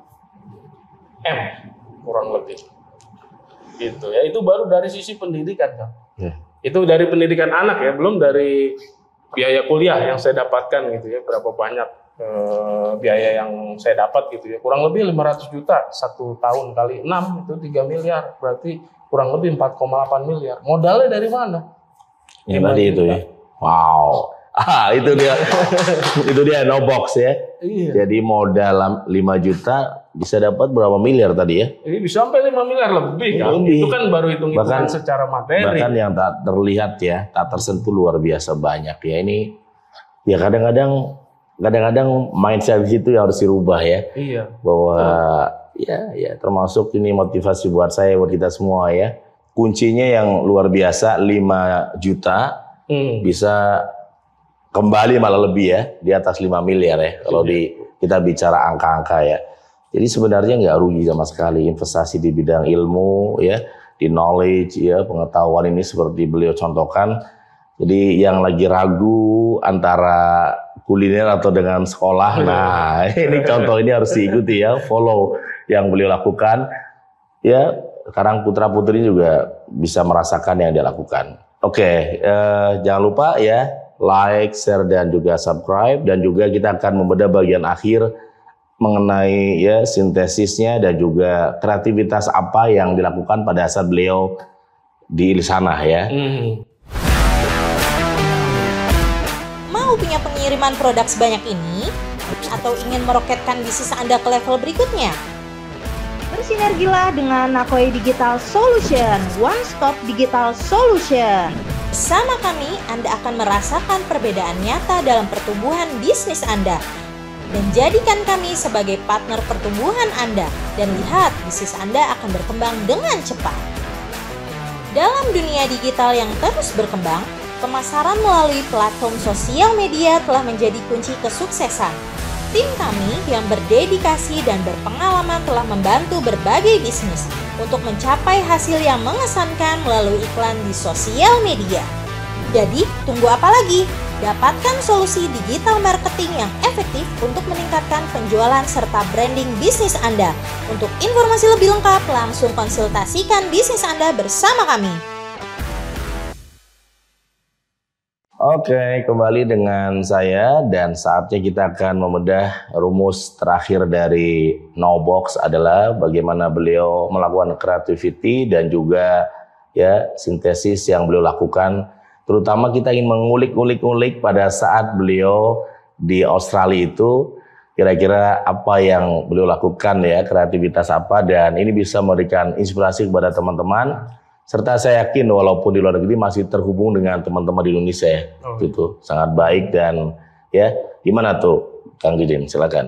M kurang lebih. Gitu ya, itu baru dari sisi pendidikan kan. Itu dari pendidikan anak ya, belum dari biaya kuliah yang saya dapatkan gitu ya, berapa banyak biaya yang saya dapat gitu ya, kurang lebih 500 juta satu tahun kali 6 itu 3 miliar, berarti kurang lebih 4,8 miliar. Modalnya dari mana? Ya tadi itu ya. Wow. Itu dia. Itu dia no box ya. Iya. Jadi modal 5 juta bisa dapat berapa miliar tadi ya? Ini bisa sampai 5 miliar lebih kan. Itu kan baru hitung-hitungan secara materi. Bahkan yang tak terlihat ya, tak tersentuh luar biasa banyak ya. Ini ya kadang-kadang mindset itu yang harus dirubah ya. Iya. Bahwa ya termasuk ini motivasi buat saya, buat kita semua ya. Kuncinya yang luar biasa 5 juta bisa kembali malah lebih ya, di atas 5 miliar ya kalau kita bicara angka-angka ya. Jadi sebenarnya nggak rugi sama sekali investasi di bidang ilmu ya, di knowledge ya, pengetahuan ini seperti beliau contohkan. Jadi yang lagi ragu antara kuliner atau dengan sekolah, nah ini contoh ini harus diikuti ya, follow yang beliau lakukan ya. Sekarang putra-putri juga bisa merasakan yang dia lakukan. Oke, jangan lupa ya like, share dan juga subscribe, dan juga kita akan membedah bagian akhir mengenai ya sintesisnya dan juga kreativitas apa yang dilakukan pada saat beliau di sana ya. Mau punya pengiriman produk sebanyak ini atau ingin meroketkan bisnis Anda ke level berikutnya? Bersinergilah dengan Nakoi Digital Solution, One Stop Digital Solution. Bersama kami, Anda akan merasakan perbedaan nyata dalam pertumbuhan bisnis Anda. Dan jadikan kami sebagai partner pertumbuhan Anda. Dan lihat, bisnis Anda akan berkembang dengan cepat. Dalam dunia digital yang terus berkembang, pemasaran melalui platform sosial media telah menjadi kunci kesuksesan. Tim kami yang berdedikasi dan berpengalaman telah membantu berbagai bisnis untuk mencapai hasil yang mengesankan melalui iklan di sosial media. Jadi, tunggu apa lagi? Dapatkan solusi digital marketing yang efektif untuk meningkatkan penjualan serta branding bisnis Anda. Untuk informasi lebih lengkap, langsung konsultasikan bisnis Anda bersama kami. Oke, kembali dengan saya dan saatnya kita akan membedah rumus terakhir dari NoBox adalah bagaimana beliau melakukan creativity dan juga ya sintesis yang beliau lakukan. Terutama kita ingin mengulik-ulik pada saat beliau di Australia itu kira-kira apa yang beliau lakukan ya, kreativitas apa, dan ini bisa memberikan inspirasi kepada teman-teman. Serta saya yakin walaupun di luar negeri masih terhubung dengan teman-teman di Indonesia ya. Itu sangat baik. Dan ya gimana tuh Kang Didin, silakan.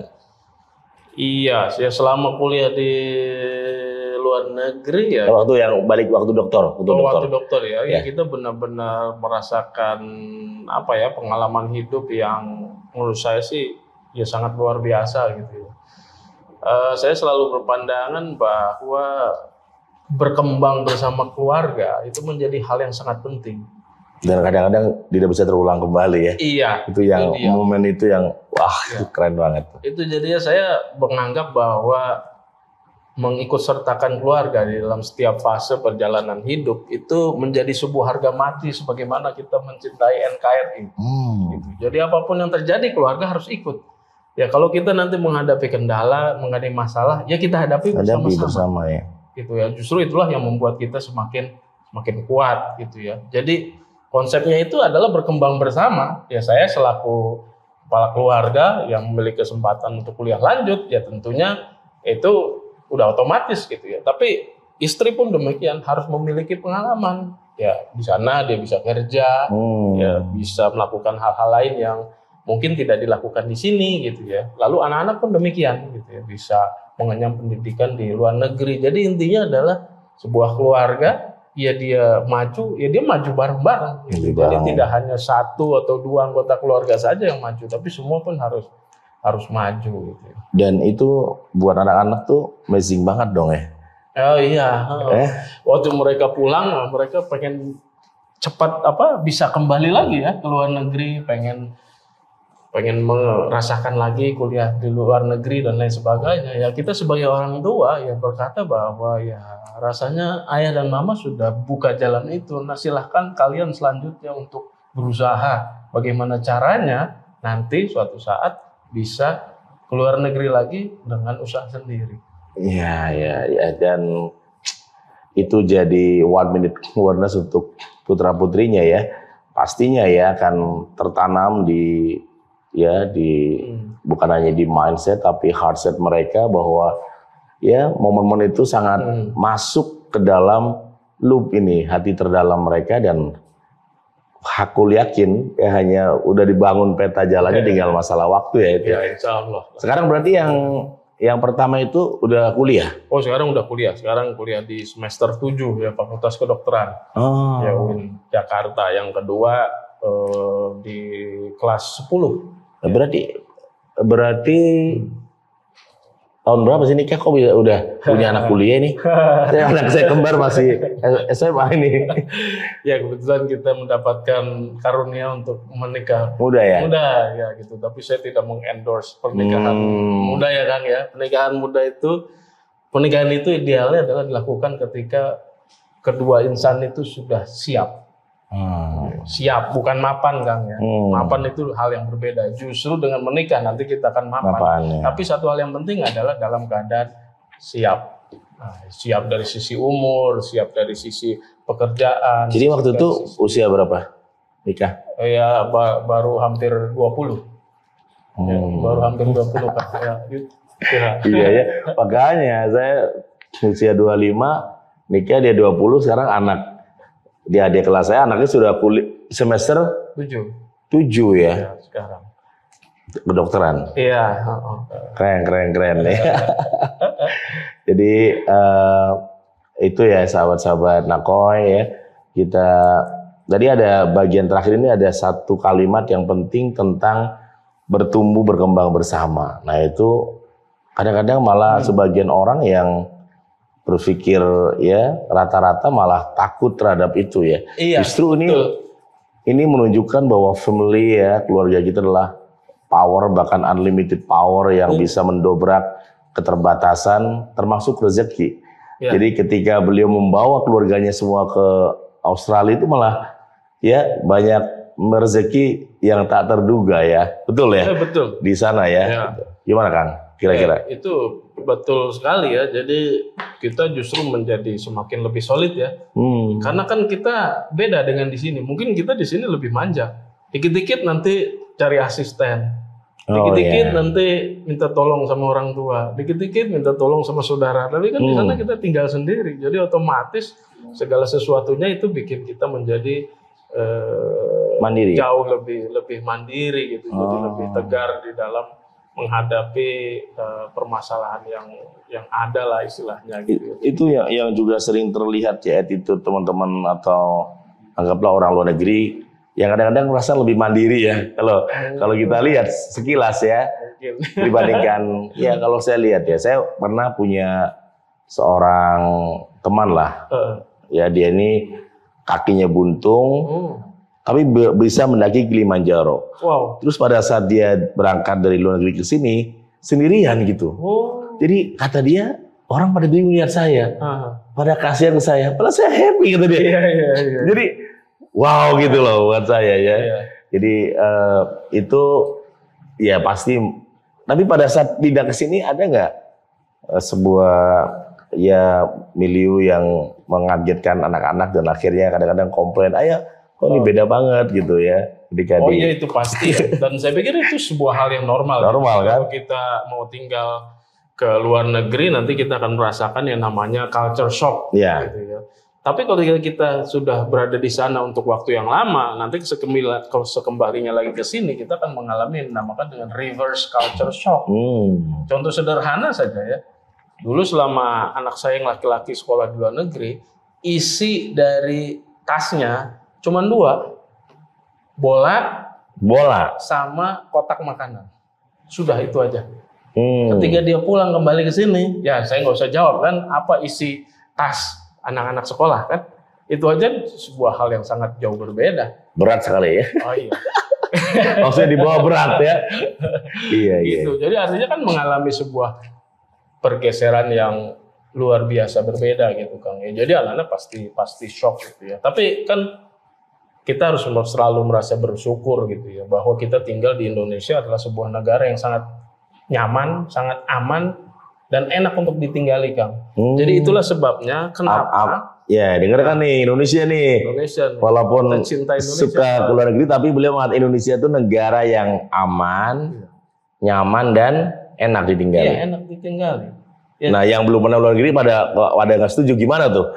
Iya, saya selama kuliah di luar negeri ya. Waktu yang balik waktu dokter, waktu dokter ya, kita benar-benar merasakan apa ya, pengalaman hidup yang menurut saya sih ya sangat luar biasa gitu ya. Saya selalu berpandangan bahwa berkembang bersama keluarga itu menjadi hal yang sangat penting. Dan kadang-kadang tidak bisa terulang kembali ya. Iya. Itu yang momen itu yang wah itu keren banget. Itu jadinya saya menganggap bahwa mengikut sertakan keluarga di dalam setiap fase perjalanan hidup itu menjadi sebuah harga mati sebagaimana kita mencintai NKRI. Gitu. Jadi apapun yang terjadi keluarga harus ikut. Ya kalau kita nanti menghadapi kendala, menghadapi masalah, ya kita hadapi bersama-sama ya. Gitu ya, justru itulah yang membuat kita semakin kuat gitu ya. Jadi konsepnya itu adalah berkembang bersama. Ya saya selaku kepala keluarga yang memiliki kesempatan untuk kuliah lanjut, ya tentunya itu udah otomatis gitu ya. Tapi istri pun demikian, harus memiliki pengalaman. Ya di sana dia bisa kerja, ya bisa melakukan hal-hal lain yang mungkin tidak dilakukan di sini gitu ya. Lalu anak-anak pun demikian gitu ya, bisa mengenyam pendidikan di luar negeri. Jadi intinya adalah sebuah keluarga, ya dia maju bareng-bareng. Gitu. Jadi tidak hanya satu atau dua anggota keluarga saja yang maju, tapi semua pun harus maju. Gitu. Dan itu buat anak-anak tuh amazing banget dong ya. Oh iya. Waktu mereka pulang, mereka pengen cepat bisa kembali lagi ya ke luar negeri, pengen merasakan lagi kuliah di luar negeri dan lain sebagainya. Ya kita sebagai orang tua ya berkata bahwa ya rasanya ayah dan mama sudah buka jalan itu. Nah silahkan kalian selanjutnya untuk berusaha bagaimana caranya nanti suatu saat bisa ke luar negeri lagi dengan usaha sendiri. Iya, dan itu jadi 1 minute awareness untuk putra-putrinya ya. pastinya ya akan tertanam di bukan hanya di mindset tapi heartset mereka bahwa ya momen-momen itu sangat masuk ke dalam loop ini, hati terdalam mereka, dan aku yakin ya hanya udah dibangun peta jalannya, tinggal masalah waktu ya itu. Ya, insya Allah. Sekarang berarti yang pertama itu udah kuliah? Oh, sekarang udah kuliah. Sekarang kuliah di semester 7 ya, Fakultas Kedokteran. Ya, UIN Jakarta. Yang kedua di kelas 10. Berarti tahun berapa sih nikah kok udah punya anak kuliah nih? Anak saya kembar masih SMA ini. Ya, kebetulan kita mendapatkan karunia untuk menikah. Muda ya? Muda ya gitu. Tapi saya tidak mengendorse pernikahan muda ya Kang ya. Pernikahan itu idealnya adalah dilakukan ketika kedua insan itu sudah siap. Siap, bukan mapan Kang ya. Mapan itu hal yang berbeda. Justru dengan menikah nanti kita akan mapan. Tapi satu hal yang penting adalah dalam keadaan siap. Siap dari sisi umur, siap dari sisi pekerjaan. Jadi waktu itu usia berapa nikah? Ya baru hampir 20. Ya, baru hampir 20 Kang. Iya ya. Makanya saya usia 25, nikah dia 20, sekarang di adik kelas saya anaknya sudah kuliah semester 7 ya sekarang kedokteran. Iya. Keren ya. Jadi itu ya sahabat-sahabat Nakoy ya, kita tadi ada bagian terakhir ini ada satu kalimat yang penting tentang bertumbuh berkembang bersama. Nah itu kadang-kadang malah sebagian orang yang berpikir ya rata-rata malah takut terhadap itu ya. Iya, justru ini menunjukkan bahwa family ya, keluarga kita adalah power, bahkan unlimited power yang bisa mendobrak keterbatasan termasuk rezeki. Ya. Jadi ketika beliau membawa keluarganya semua ke Australia itu malah ya banyak rezeki yang tak terduga ya. Betul ya? Betul. Di sana ya. Gimana Kang? Kira-kira? Itu betul sekali ya. Jadi kita justru menjadi semakin lebih solid ya. Karena kan kita beda dengan di sini. Mungkin kita di sini lebih manja. Dikit-dikit nanti cari asisten. Dikit-dikit nanti minta tolong sama orang tua. Dikit-dikit minta tolong sama saudara. Tapi kan di sana kita tinggal sendiri. Jadi otomatis segala sesuatunya itu bikin kita menjadi mandiri. Jauh lebih mandiri gitu. Jadi lebih tegar di dalam menghadapi permasalahan yang ada lah istilahnya gitu. Itu yang juga sering terlihat ya, attitude teman-teman atau anggaplah orang luar negeri yang kadang-kadang merasa lebih mandiri ya. Kalau kita lihat sekilas ya, dibandingkan ya kalau saya lihat ya, saya pernah punya seorang teman lah, ya dia ini kakinya buntung. Tapi bisa mendaki Kilimanjaro. Wow. Terus pada saat dia berangkat dari luar negeri ke sini sendirian gitu. Jadi kata dia orang pada bingung lihat saya, pada kasihan ke saya. Padahal saya happy kata dia. Iya. Jadi wow gitu loh buat saya ya. Jadi itu ya pasti. Tapi pada saat pindah ke sini ada nggak sebuah ya milieu yang mengagetkan anak-anak dan akhirnya kadang-kadang komplain, ayah kok ini beda banget gitu ya. Iya itu pasti ya. Dan saya pikir itu sebuah hal yang normal. Normal kan? Kalau kita mau tinggal ke luar negeri nanti kita akan merasakan yang namanya culture shock. Iya. Gitu ya. Tapi kalau kita sudah berada di sana untuk waktu yang lama, nanti sekembalinya lagi ke sini kita akan mengalami yang dinamakan dengan reverse culture shock. Contoh sederhana saja ya. Dulu selama anak saya yang laki-laki sekolah di luar negeri, isi dari tasnya cuma 2, bola sama kotak makanan. Sudah itu aja. Ketika dia pulang kembali ke sini, ya saya nggak usah jawab kan apa isi tas anak-anak sekolah kan. Itu aja sebuah hal yang sangat jauh berbeda. Berat sekali ya. Oh iya. Maksudnya dibawa berat ya. Iya. Gitu. Jadi artinya kan mengalami sebuah pergeseran yang luar biasa berbeda gitu Kang. Ya, jadi anak-anak pasti shock gitu ya. Tapi kan kita harus selalu merasa bersyukur gitu ya, bahwa kita tinggal di Indonesia adalah sebuah negara yang sangat nyaman, sangat aman, dan enak untuk ditinggali, Kang. Jadi itulah sebabnya kenapa. Ya, dengarkan nih Indonesia nih. Walaupun suka keluar negeri, tapi beliau mengatakan Indonesia itu negara yang aman, nyaman dan enak ditinggali. Iya, enak ditinggali. Ya. Nah, yang belum pernah keluar negeri pada nggak setuju gimana tuh?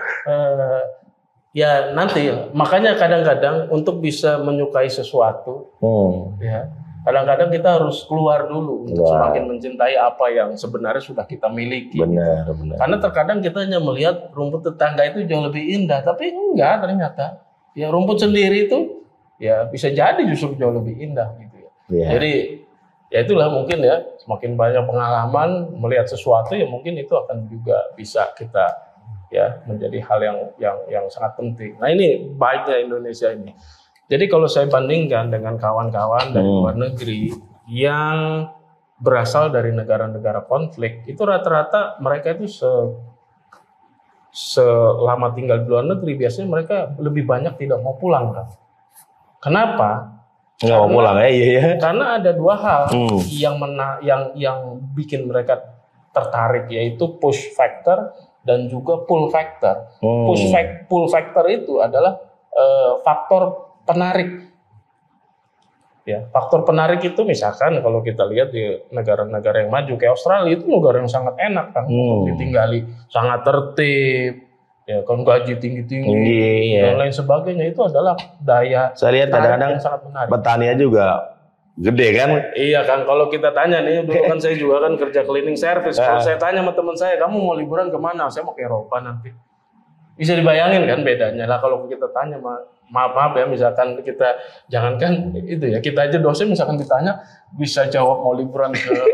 Ya nanti, makanya kadang-kadang untuk bisa menyukai sesuatu, ya kadang-kadang kita harus keluar dulu untuk semakin mencintai apa yang sebenarnya sudah kita miliki. Benar. Karena terkadang kita hanya melihat rumput tetangga itu jauh lebih indah, tapi enggak ternyata. Ya rumput sendiri itu ya bisa jadi justru jauh lebih indah gitu ya. Yeah. Jadi ya itulah mungkin ya, semakin banyak pengalaman melihat sesuatu ya mungkin itu akan juga bisa kita ya menjadi hal yang sangat penting. Nah ini baiknya Indonesia ini. Jadi kalau saya bandingkan dengan kawan-kawan dari luar negeri yang berasal dari negara-negara konflik, itu rata-rata mereka itu selama tinggal di luar negeri biasanya mereka lebih banyak tidak mau pulang, kan? Kenapa? Nggak mau pulang ya? Iya. Karena ada dua hal yang bikin mereka tertarik, yaitu push factor dan juga pull factor. Pull factor itu adalah faktor penarik. Ya, faktor penarik itu misalkan kalau kita lihat di negara-negara yang maju kayak Australia, itu negara yang sangat enak kan untuk ditinggali, sangat tertib, ya kan, gaji tinggi-tinggi dan lain sebagainya. Itu adalah daya. Saya lihat kadang-kadang petani juga gede kan? Iya kan, kalau kita tanya nih, dulu kan saya juga kan kerja cleaning service. Kalau saya tanya sama teman saya, kamu mau liburan kemana? Saya mau ke Eropa nanti. Bisa dibayangin kan bedanya lah kalau kita tanya, maaf ya, misalkan kita jangankan itu ya, kita aja dosen misalkan ditanya bisa jawab mau liburan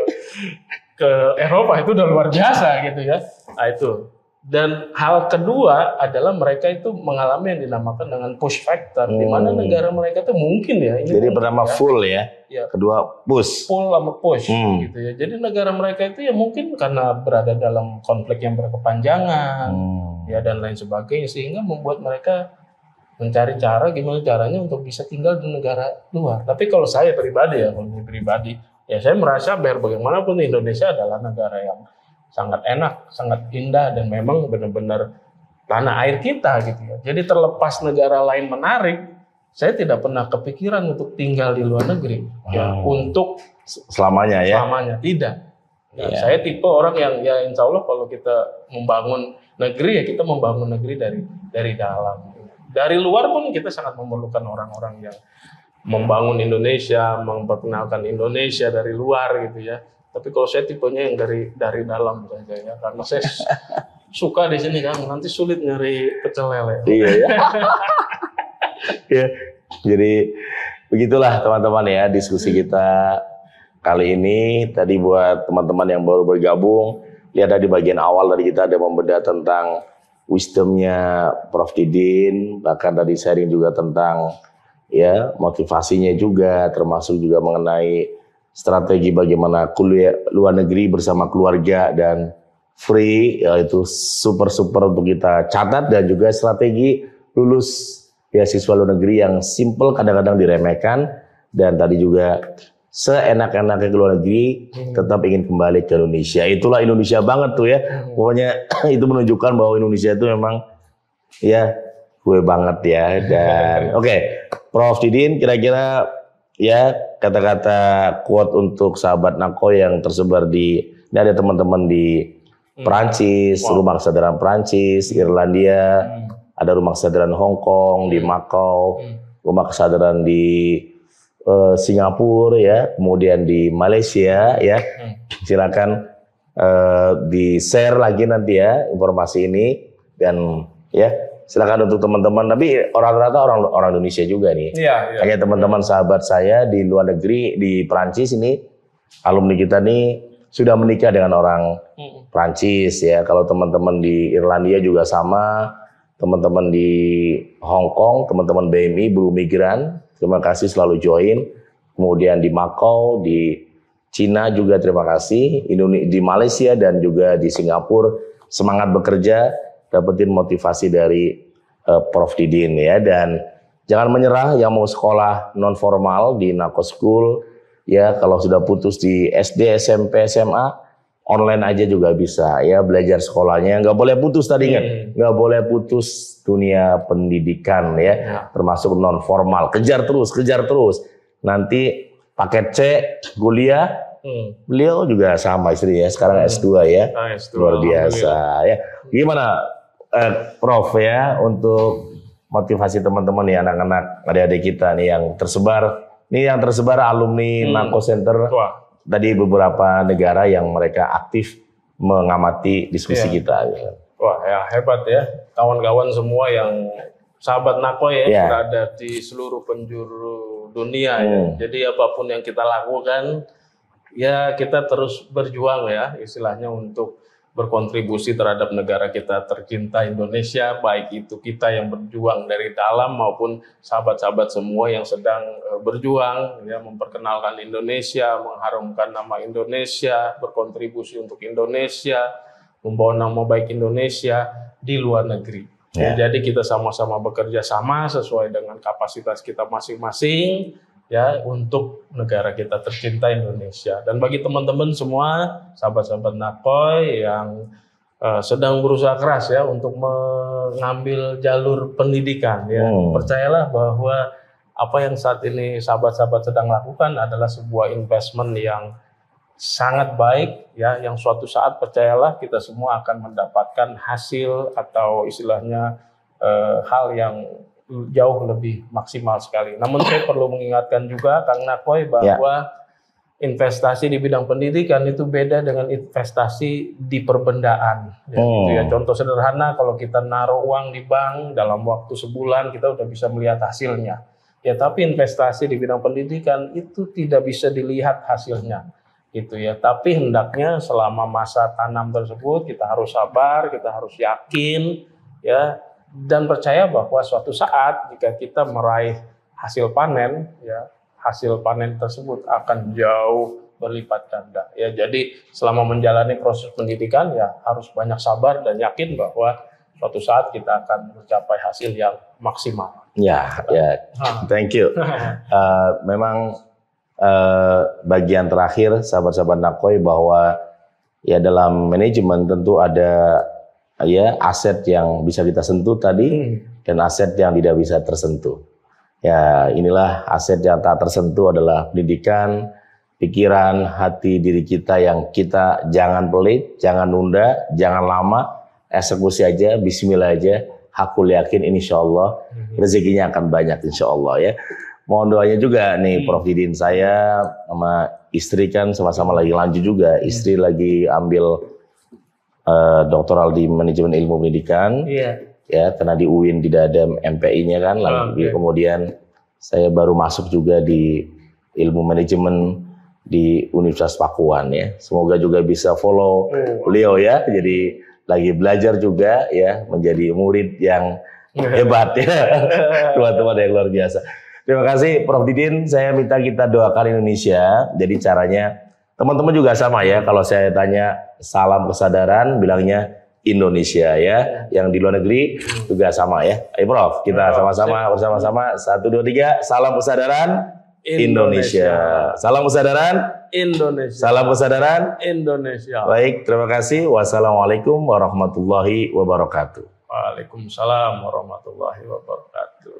ke Eropa, itu udah luar biasa gitu ya. Nah itu. Dan hal kedua adalah mereka itu mengalami yang dinamakan dengan push factor, di mana negara mereka itu mungkin ya. Ini jadi pertama full ya, kedua push. Pull sama push gitu ya. Jadi negara mereka itu ya mungkin karena berada dalam konflik yang berkepanjangan ya dan lain sebagainya, sehingga membuat mereka mencari cara gimana caranya untuk bisa tinggal di negara luar. Tapi kalau saya pribadi ya saya merasa biar bagaimanapun Indonesia adalah negara yang sangat enak, sangat indah, dan memang benar-benar tanah air kita gitu ya. Jadi terlepas negara lain menarik, saya tidak pernah kepikiran untuk tinggal di luar negeri ya untuk selamanya ya. Selamanya tidak. Ya, saya tipe orang yang ya insya Allah kalau kita membangun negeri ya kita membangun negeri dari dalam. Dari luar pun kita sangat memerlukan orang-orang yang membangun Indonesia, memperkenalkan Indonesia dari luar gitu ya. Tapi kalau saya tipenya yang dari dalam saja ya, karena saya suka di sini kan, nanti sulit nyari pecel lele. Iya ya. Ya. Jadi begitulah teman-teman ya diskusi kita kali ini. Tadi buat teman-teman yang baru bergabung, lihat dari bagian awal tadi kita ada membedah tentang wisdomnya Prof. Didin, bahkan tadi sharing juga tentang ya motivasinya juga, termasuk juga mengenai strategi bagaimana kuliah luar negeri bersama keluarga dan free, yaitu super untuk kita catat, dan juga strategi lulus beasiswa luar negeri yang simple kadang-kadang diremehkan, dan tadi juga seenak-enaknya ke luar negeri tetap ingin kembali ke Indonesia. Itulah Indonesia banget tuh ya. Pokoknya itu menunjukkan bahwa Indonesia itu memang ya gue banget ya. Dan oke, Prof. Didin, kira-kira ya kata-kata quote untuk sahabat Nako yang tersebar ini ada teman-teman di Perancis, rumah kesadaran Perancis, Irlandia, ada rumah kesadaran Hong Kong, di Macau, rumah kesadaran di Singapura ya, kemudian di Malaysia ya. Silakan di share lagi nanti ya informasi ini, dan ya silakan untuk teman-teman. Tapi rata-rata orang Indonesia juga nih. Iya. Kayak teman-teman sahabat saya di luar negeri di Perancis ini, alumni kita nih sudah menikah dengan orang Perancis ya. Kalau teman-teman di Irlandia juga sama, teman-teman di Hong Kong, teman-teman BMI buruh migran, terima kasih selalu join. Kemudian di Macau, di Cina juga terima kasih. Di Malaysia dan juga di Singapura semangat bekerja, dapetin motivasi dari Prof. Didin ya. Dan jangan menyerah yang mau sekolah non formal di Nako School ya. Kalau sudah putus di SD, SMP, SMA, online aja juga bisa ya, belajar sekolahnya nggak boleh putus tadi kan, nggak boleh putus dunia pendidikan ya, termasuk non formal, kejar terus nanti paket C kuliah. Beliau juga sama istri ya, sekarang S2 ya, S2, luar biasa ya. Gimana Prof ya untuk motivasi teman-teman nih, anak-anak adik-adik kita nih yang tersebar alumni Nako Center. Tadi beberapa negara yang mereka aktif mengamati diskusi kita. Wah ya, hebat ya, kawan-kawan semua yang sahabat Nako ya, berada di seluruh penjuru dunia ya. Jadi apapun yang kita lakukan ya, kita terus berjuang ya, istilahnya untuk berkontribusi terhadap negara kita tercinta Indonesia, baik itu kita yang berjuang dari dalam maupun sahabat-sahabat semua yang sedang berjuang ya, memperkenalkan Indonesia, mengharumkan nama Indonesia, berkontribusi untuk Indonesia, membawa nama baik Indonesia di luar negeri. Jadi kita sama-sama bekerja sama sesuai dengan kapasitas kita masing-masing ya, untuk negara kita tercinta Indonesia. Dan bagi teman-teman semua, sahabat-sahabat Nakoy yang sedang berusaha keras ya untuk mengambil jalur pendidikan ya, percayalah bahwa apa yang saat ini sahabat-sahabat sedang lakukan adalah sebuah investment yang sangat baik ya, yang suatu saat percayalah kita semua akan mendapatkan hasil atau istilahnya hal yang jauh lebih maksimal sekali. Namun saya perlu mengingatkan juga Kang Nakoy bahwa investasi di bidang pendidikan itu beda dengan investasi di perbendaan. Ya, gitu ya. Contoh sederhana, kalau kita naruh uang di bank dalam waktu sebulan kita udah bisa melihat hasilnya. Ya, tapi investasi di bidang pendidikan itu tidak bisa dilihat hasilnya. Gitu ya. Tapi hendaknya selama masa tanam tersebut kita harus sabar, kita harus yakin ya, dan percaya bahwa suatu saat jika kita meraih hasil panen ya, hasil panen tersebut akan jauh berlipat ganda ya. Jadi selama menjalani proses pendidikan ya harus banyak sabar dan yakin bahwa suatu saat kita akan mencapai hasil yang maksimal. Thank you. Memang bagian terakhir sahabat-sahabat Nakoy bahwa ya dalam manajemen tentu ada ya aset yang bisa kita sentuh tadi dan aset yang tidak bisa tersentuh. Ya, inilah aset yang tak tersentuh adalah pendidikan, pikiran, hati diri kita yang kita jangan pelit, jangan nunda, jangan lama, eksekusi aja, bismillah aja, hakul yakin insyaallah rezekinya akan banyak insyaallah ya. Mohon doanya juga nih Prof Didin, saya sama istri kan sama-sama lagi lanjut juga, istri lagi ambil doktoral di manajemen ilmu pendidikan, ya karena di UIN tidak ada MPI-nya kan, kemudian saya baru masuk juga di ilmu manajemen di Universitas Pakuan ya. Semoga juga bisa follow beliau ya, jadi lagi belajar juga ya, menjadi murid yang hebat ya, teman-teman yang luar biasa. Terima kasih Prof Didin, saya minta kita doakan Indonesia. Jadi caranya teman-teman juga sama ya, kalau saya tanya salam kesadaran, bilangnya Indonesia ya. Yang di luar negeri juga sama ya. Ayo Prof, kita sama-sama bersama-sama 1, 2, 3, salam kesadaran Indonesia. Salam kesadaran Indonesia. Salam kesadaran Indonesia. Baik, terima kasih. Wassalamualaikum warahmatullahi wabarakatuh. Waalaikumsalam warahmatullahi wabarakatuh.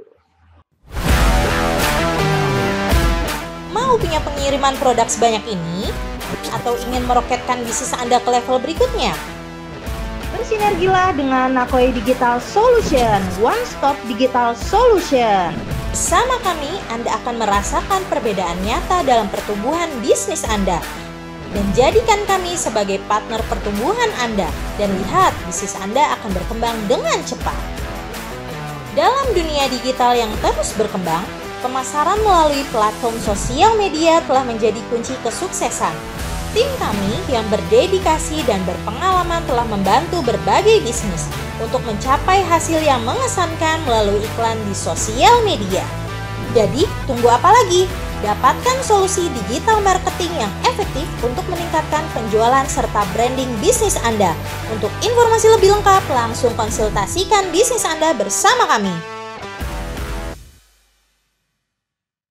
Mau punya pengiriman produk sebanyak ini? Atau ingin meroketkan bisnis Anda ke level berikutnya? Bersinergilah dengan Nakoy Digital Solution, One Stop Digital Solution. Bersama kami, Anda akan merasakan perbedaan nyata dalam pertumbuhan bisnis Anda. Dan jadikan kami sebagai partner pertumbuhan Anda. Dan lihat, bisnis Anda akan berkembang dengan cepat. Dalam dunia digital yang terus berkembang, pemasaran melalui platform sosial media telah menjadi kunci kesuksesan. Tim kami yang berdedikasi dan berpengalaman telah membantu berbagai bisnis untuk mencapai hasil yang mengesankan melalui iklan di sosial media. Jadi, tunggu apa lagi? Dapatkan solusi digital marketing yang efektif untuk meningkatkan penjualan serta branding bisnis Anda. Untuk informasi lebih lengkap, langsung konsultasikan bisnis Anda bersama kami.